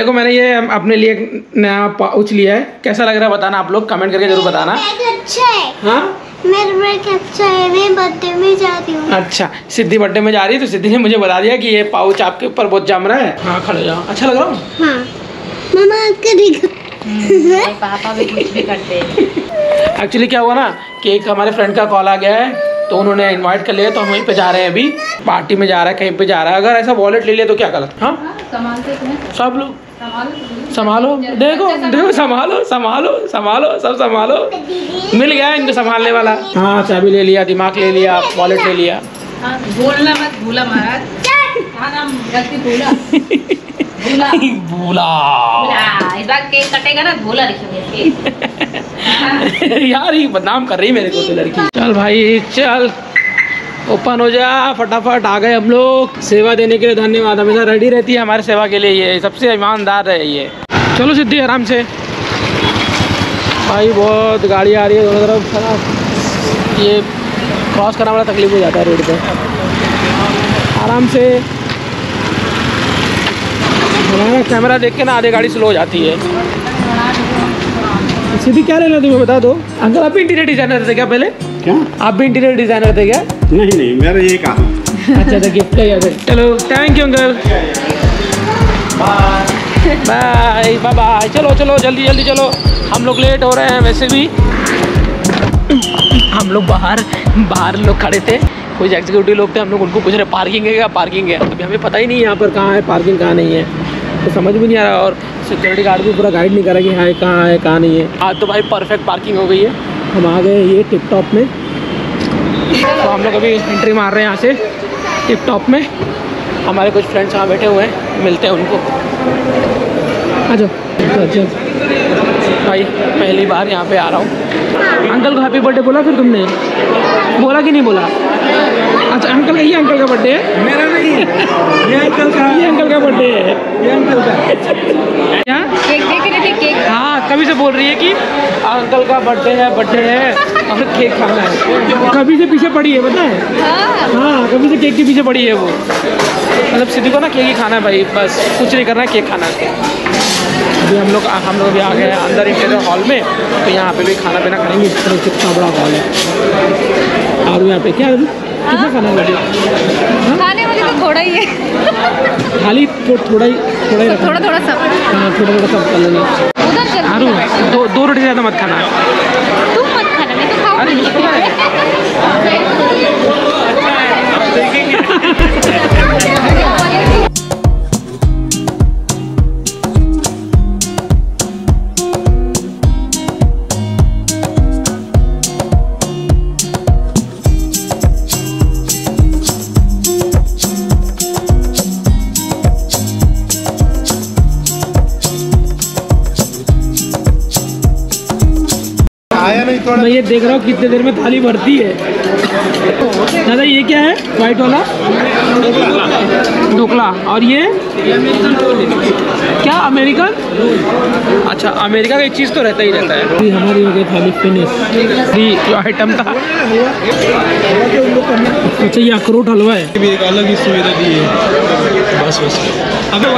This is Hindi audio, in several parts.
देखो मैंने ये अपने लिए नया पाउच लिया है, कैसा लग रहा है बताना आप लोग, कमेंट करके जरूर बताना। अच्छा है। हाँ मेरा बैग अच्छा है, मैं बर्थडे में जा रही हूँ। अच्छा, सिद्धि बर्थडे में जा रही है तो सिद्धि ने मुझे बता दिया कि ये पाउच आपके ऊपर बहुत जम रहा है। हाँ खड़े जाओ, अच्छा लग रहा हूँ। हाँ मामा आपका देखो। पापा भी कुछ भी करते हैं। एक्चुअली क्या हुआ ना कि एक हमारे फ्रेंड का कॉल आ गया है तो उन्होंने इनवाइट कर लिया, तो हम वहीं पे जा रहे हैं, अभी पार्टी में जा रहा है, कहीं पे जा रहा है। अगर ऐसा वॉलेट ले लिया तो क्या गलत। हाँ सब लोग संभालो, देखो देखो संभालो संभालो संभालो सब संभालो, मिल गया इनको संभालने वाला। हाँ चाबी ले लिया, दिमाग ले लिया, वॉलेट ले लिया। बोलना मत भूला महाराज, भूला भूला इस बार केक कटेगा ना, भूला यार ये बदनाम कर रही मेरे को तो लड़की। चल भाई चल, ओपन हो जा फटाफट। आ गए हम लोग। सेवा देने के लिए धन्यवाद, हमेशा रेडी रहती है हमारे सेवा के लिए, ये सबसे ईमानदार है ये। चलो सिद्धि आराम से। भाई बहुत गाड़ी आ रही है दोनों तरफ, ये क्रॉस करना बड़ा तकलीफ हो जाता है रोड पे। आराम से, हमारा कैमरा देख के ना आधे गाड़ी स्लो हो जाती है। सिद्धि क्या लेना तुम्हें बता दो। अंकल आप भी इंटीरियर डिजाइनर थे क्या पहले? क्या आप भी इंटीरियर डिजाइनर थे क्या? नहीं नहीं, मेरा ये काम। अच्छा तो गिफ्ट है फिर। चलो thank you uncle, bye bye bye. चलो चलो जल्दी जल्दी चलो, हम लोग लेट हो रहे हैं वैसे भी। हम लोग बाहर लोग खड़े थे, कुछ एग्जीक्यूटिव लोग थे, हम लोग उनको पूछ रहे पार्किंग है क्या, पार्किंग है। अभी हमें पता ही नहीं यहाँ पर कहाँ है पार्किंग, कहाँ नहीं है, तो समझ भी नहीं आ रहा। और सिक्योरिटी गार्ड भी पूरा गाइड नहीं करा कि हाँ कहाँ है कहाँ नहीं है। आज तो भाई परफेक्ट पार्किंग हो गई है। हम आ गए ये टिप टॉप में, तो हम लोग अभी एंट्री मार रहे हैं यहाँ से टिप टॉप में। हमारे कुछ फ्रेंड्स यहाँ बैठे हुए हैं, मिलते हैं उनको। आ जाओ भाई, पहली बार यहाँ पे आ रहा हूँ। अंकल को हैप्पी बर्थडे बोला फिर तुमने, बोला कि नहीं बोला? अच्छा अंकल का, ये अंकल का बर्थडे है, मेरा नहीं है, ये अंकल का बर्थडे है, ये अंकल का। क्या केक देख रहे थे? केक हाँ कभी से बोल रही है कि अंकल का बर्थडे है और केक खाना है। कभी से पीछे पड़ी है पता है? हाँ कभी से केक के पीछे पड़ी है वो। मतलब सिद्धि को ना केक ही खाना है भाई, बस कुछ नहीं करना है, केक खाना है। अभी हम लोग अभी आ गए हैं अंदर इंटीरियर हॉल में, तो यहाँ पे भी खाना पीना खाएंगे। कितना बड़ा हॉल है। और यहाँ पे क्या कितना खाना लगे? खाने वाले तो थोड़ा ही है, खाली थोड़ा ही रखना। थोड़ा सब। हाँ थोड़ा सब कर लेना। उधर चल, दो रोटी ज़्यादा मत खाना। तुम मत खाना, मैं तो खाऊंगी। मैं ये देख रहा हूँ कितने देर में थाली भरती है। दादा ये क्या है वाइट वाला? ढोकला। और ये क्या अमेरिकन? अच्छा अमेरिका का एक चीज़ तो रहता ही रहता है। अभी हमारी हो गई थाली फिनिश। जो आइटम था, अच्छा ये अखरोट हलवा है, भी एक अलग ही सुविधा दी है। बस अबे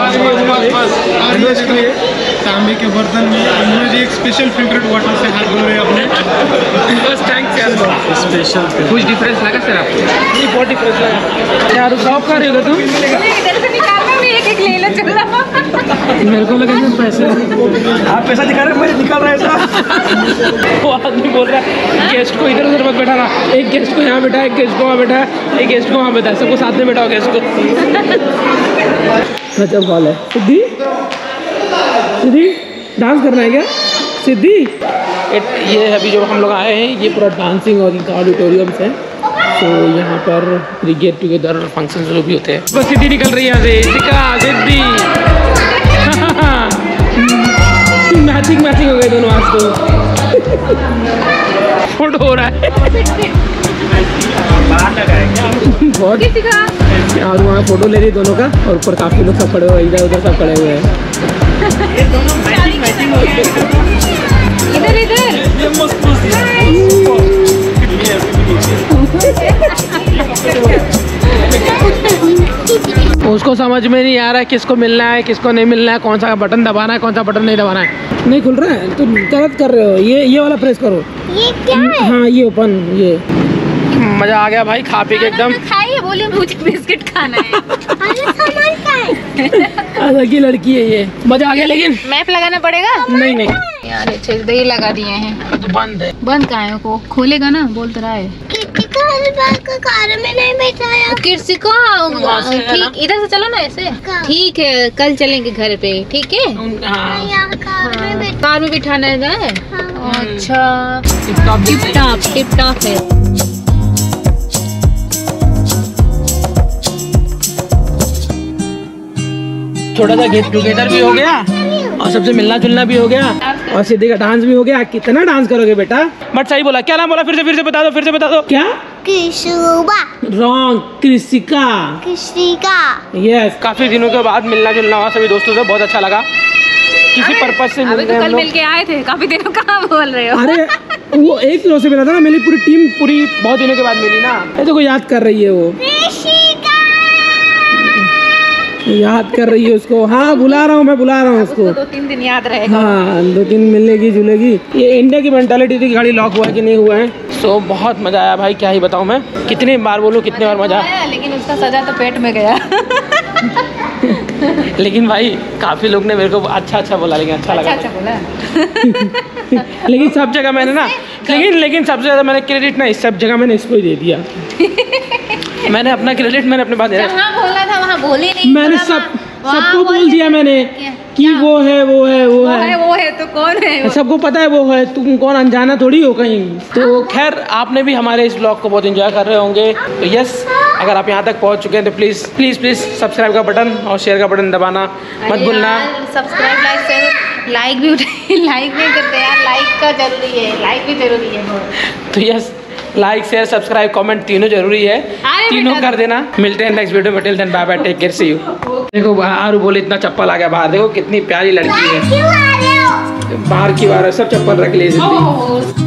तांबे के बर्तन में मुझे एक स्पेशल फिल्टर्ड वाटर से हाथ धो रहे अपने। बस थैंक्स यार, स्पेशल कुछ डिफरेंस लगा सर आपको? नहीं बहुत डिफरेंस लगा यार। शॉप कर रहे हो तुम? इधर से निकालना, मैं एक ले लो चल रहा। मेरे को लगा कि पैसे आप पैसा दिखा रहे हैं, मैं निकाल रहा है ऐसा। वो आदमी बोल रहा है गेस्ट को इधर उधर मत बैठाना, एक गेस्ट को यहाँ बैठा, एक गेस्ट को वहाँ बैठा, एक गेस्ट को वहाँ बैठा, सबको साथ में बैठाओ गेस्ट को। अच्छा कॉल है। सिद्धि डांस करना है क्या सिद्धि? ये अभी जो हम लोग आए हैं ये पूरा डांसिंग और ऑडिटोरियम्स है, तो यहाँ पर गेट टुगेदर फंक्शन जो भी होते हैं। बस सिद्धि निकल रही है यहाँ से। सिद्धि मैचिंग हो गए दोनों आज तो। फोटो हो रहा है बहुत। और वहाँ फोटो ले रही दोनों का, और ऊपर काफी लोग सब खड़े हुए, इधर उधर सब खड़े हुए हैं। उसको समझ में नहीं आ रहा है किसको मिलना है किसको नहीं मिलना है, कौन सा बटन दबाना है कौन सा बटन नहीं दबाना है। नहीं खुल रहा है, तुम गलत कर रहे हो। ये वाला प्रेस करो। ये क्या है? हाँ ये ओपन। ये मजा आ गया भाई खा पी के एकदम। खाइए, बोलिए मुझे बिस्किट खाना है। अरे सामान का है। अलग ही लड़की है ये। मजा आ गया लेकिन मैप लगाना पड़ेगा। नहीं नहीं यार सीधे ही लगा दिए हैं। तो बंद है। बंद कहाँ है, को खोलेगा ना, बोल तो रहा है। किसी को हर बार का कार में नहीं बैठाया। किसी को ठीक, इधर से चलो ना ऐसे। ठीक है, कल चलेंगे घर पे, ठीक है। हाँ यहाँ कार में बैठ। कार में बिठाना है। अच्छा टिप टॉप टिप टॉप है। छोटा सा गेट टुगेदर भी हो गया और सबसे मिलना जुलना भी हो गया और सिद्धि का डांस भी हो गया। कितना डांस करोगे बेटा? बट सही बोला। क्या नाम बोला? फिर से बता दो, फिर से बता दो। क्या? कृष्णा। रॉन्ग, कृषिका। कृषिका। यस, काफी दिनों के बाद मिलना जुलना हुआ सभी दोस्तों से, बहुत अच्छा लगा। किसी पर्पज से मिल अभी रहे तो हैं कल हम मिल के आए थे, काफी दिनों कहाँ बोल रहे हो। अरे वो एक किलो से मिला था ना, मेरी पूरी टीम पूरी बहुत दिनों के बाद मिली ना। ये तो कोई याद कर रही है, वो याद कर रही है उसको। हाँ बुला रहा हूँ, मैं बुला रहा हूँ उसको। 2-3 दिन याद रहेगा। हाँ 2-3 मिलेगी जुलेगी। ये इंडिया की मेंटालिटी थी, गाड़ी लॉक हुआ है कि नहीं हुआ है। सो बहुत मजा आया भाई, क्या ही बताऊँ मैं। कितनी बार बोलूँ कितनी बार मजा आया, लेकिन उसका सजा तो पेट में गया। लेकिन भाई काफी लोग ने मेरे को अच्छा बोला, लेकिन अच्छा लगा। अच्छा बोला। लेकिन सब जगह मैंने ना लेकिन सबसे ज्यादा मैंने क्रेडिट ना इस सब जगह मैंने इसको ही दे दिया। मैंने अपना क्रेडिट मैंने अपने पास जहाँ बोला था वहाँ बोली नहीं। मैंने सबको बोल दिया मैंने कि वो है तो कौन है? सबको पता है वो है, तुम कौन अनजाना थोड़ी हो कहीं। तो खैर आपने भी हमारे इस ब्लॉग को बहुत एंजॉय कर रहे होंगे। तो यस, अगर आप यहाँ तक पहुँच चुके हैं तो प्लीज़ सब्सक्राइब का बटन और शेयर का बटन दबाना मत भूलना। सब्सक्राइब लाइक भी करते यार, लाइक का जरूरी है, लाइक भी जरूरी है। तो yes, like share subscribe comment तीनों जरूरी है, तीनों कर देना। मिलते हैं नेक्स्ट वीडियो में। Till then bye bye, take care, see you. देखो आरू बोले इतना चप्पल आ गया बाहर, देखो कितनी प्यारी लड़की है। बाहर की बाहर सब चप्पल रख ले।